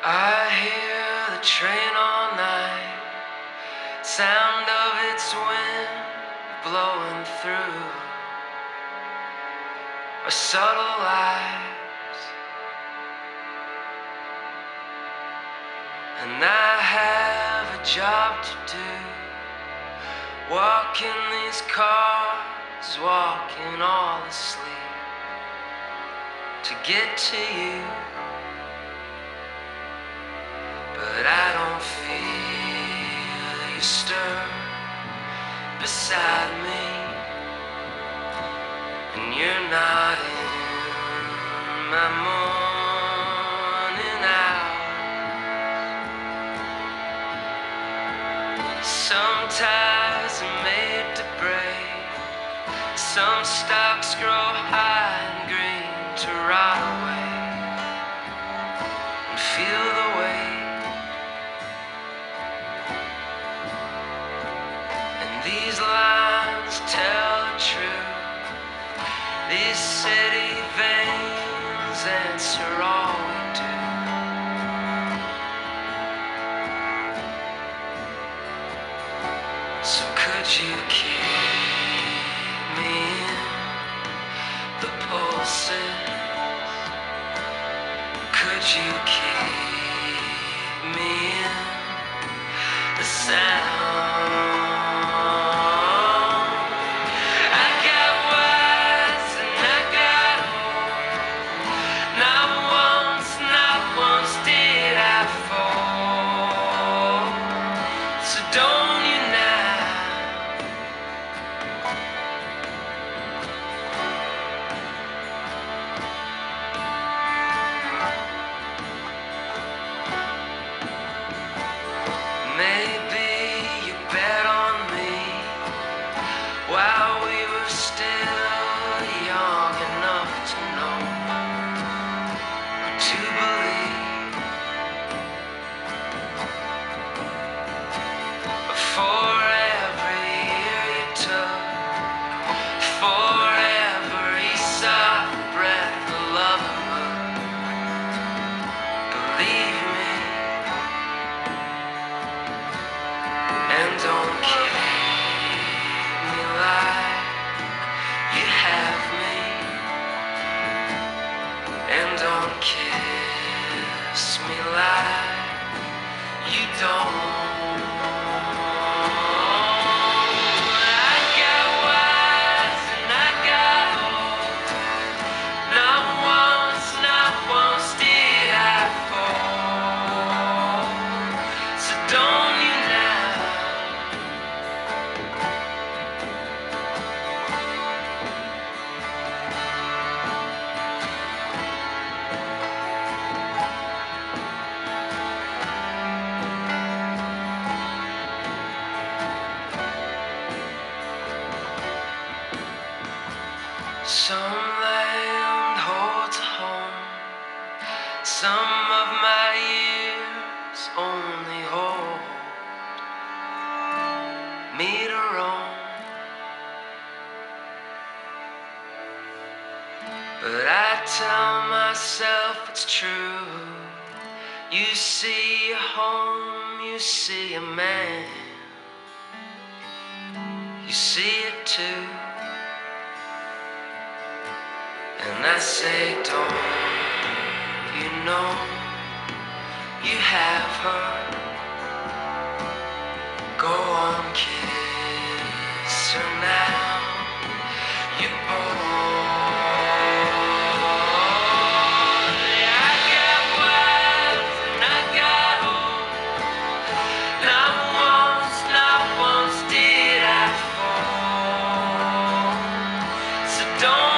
I hear the train all night, sound of its wind blowing through our subtle lives. And I have a job to do, walking these cars, walking all asleep, to get to you. But I don't feel you stir beside me, and you're not in my morning hours. Some ties are made to break, some stalks grow high and green to rot away and feel the weight. These lines tell the truth. These city veins answer all we do. So could you keep me in the pulses? Could you keep me in the sound? Maybe you bet on me while we were still young enough to know or to believe. For every year you took, for every soft breath of love and look, believe me. And don't keep me like you have me, and don't kiss me like you don't. I got wise and I got old. Not once did I fall. So don't you now. Some land holds a home, some of my years only hold me to roam. But I tell myself it's true. You see a home, you see a man, you see it too. And I say, don't you know you have her? Go on, kiss her now. You're born. I got wise and I got old. Not once did I fall. So don't